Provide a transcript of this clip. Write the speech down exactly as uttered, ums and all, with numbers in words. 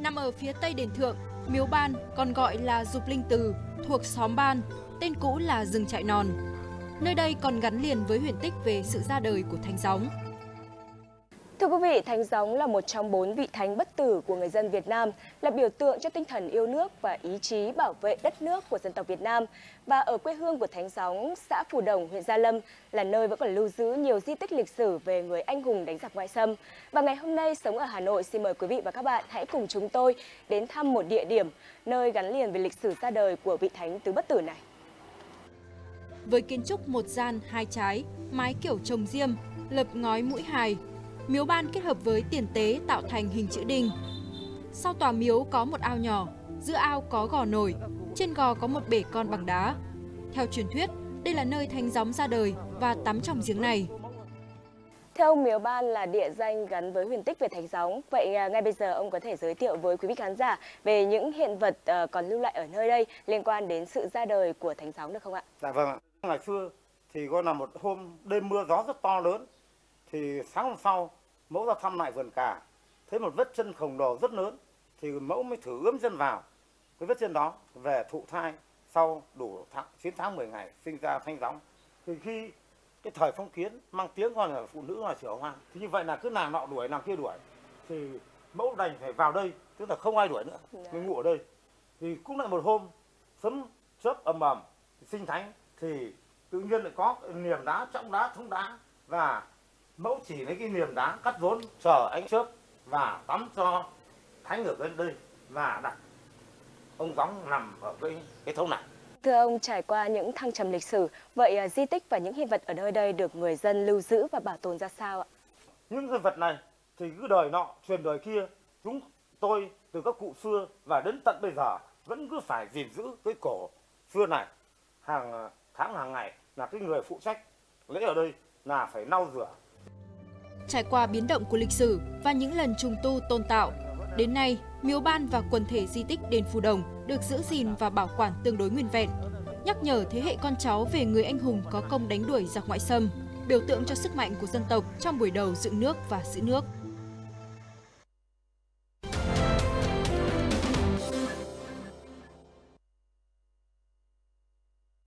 Nằm ở phía tây đền Thượng, miếu Ban còn gọi là Dục Linh Từ, thuộc xóm Ban, tên cũ là rừng Trại Non. Nơi đây còn gắn liền với huyền tích về sự ra đời của Thánh Gióng. Thưa quý vị, Thánh Gióng là một trong bốn vị thánh bất tử của người dân Việt Nam, là biểu tượng cho tinh thần yêu nước và ý chí bảo vệ đất nước của dân tộc Việt Nam. Và ở quê hương của Thánh Gióng, xã Phù Đồng, huyện Gia Lâm là nơi vẫn còn lưu giữ nhiều di tích lịch sử về người anh hùng đánh giặc ngoại xâm. Và ngày hôm nay, sống ở Hà Nội, xin mời quý vị và các bạn hãy cùng chúng tôi đến thăm một địa điểm nơi gắn liền với lịch sử ra đời của vị thánh tứ bất tử này. Với kiến trúc một gian hai trái, mái kiểu trồng diêm, lợp ngói mũi hài, miếu Ban kết hợp với tiền tế tạo thành hình chữ đình. Sau tòa miếu có một ao nhỏ, giữa ao có gò nổi, trên gò có một bể con bằng đá. Theo truyền thuyết, đây là nơi Thánh Gióng ra đời và tắm trong giếng này. Theo ông, miếu Ban là địa danh gắn với huyền tích về Thánh Gióng. Vậy ngay bây giờ ông có thể giới thiệu với quý vị khán giả về những hiện vật còn lưu lại ở nơi đây liên quan đến sự ra đời của Thánh Gióng được không ạ? Dạ vâng ạ. Ngày xưa thì có là một hôm đêm mưa gió rất to lớn, thì sáng hôm sau mẫu ra thăm lại vườn cà, thấy một vết chân khổng lồ rất lớn, thì mẫu mới thử ướm chân vào cái vết chân đó, về thụ thai sau đủ tháng, chín tháng mười ngày sinh ra Thánh Gióng. Thì khi cái thời phong kiến mang tiếng còn là phụ nữ là chửa hoa, thì như vậy là cứ nàng nọ đuổi nàng kia đuổi, thì mẫu đành phải vào đây, tức là không ai đuổi nữa, mới ngủ ở đây. Thì cũng lại một hôm sấm chớp ầm ầm sinh Thánh, thì tự nhiên lại có niềm đá trọng đá thông đá, và mẫu chỉ lấy cái niềm đá cắt rốn chờ ánh chớp và tắm cho Thánh ở bên đây, và đặt ông Gióng nằm ở cái cái thấu này. Thưa ông, trải qua những thăng trầm lịch sử, vậy di tích và những hiện vật ở nơi đây được người dân lưu giữ và bảo tồn ra sao ạ? Những hiện vật này thì cứ đời nọ truyền đời kia, chúng tôi từ các cụ xưa và đến tận bây giờ vẫn cứ phải gìn giữ cái cổ xưa này. Hàng tháng hàng ngày là cái người phụ trách lễ ở đây là phải lau rửa. Trải qua biến động của lịch sử và những lần trùng tu tôn tạo, đến nay, miếu Ban và quần thể di tích đền Phù Đồng được giữ gìn và bảo quản tương đối nguyên vẹn, nhắc nhở thế hệ con cháu về người anh hùng có công đánh đuổi giặc ngoại xâm, biểu tượng cho sức mạnh của dân tộc trong buổi đầu dựng nước và giữ nước.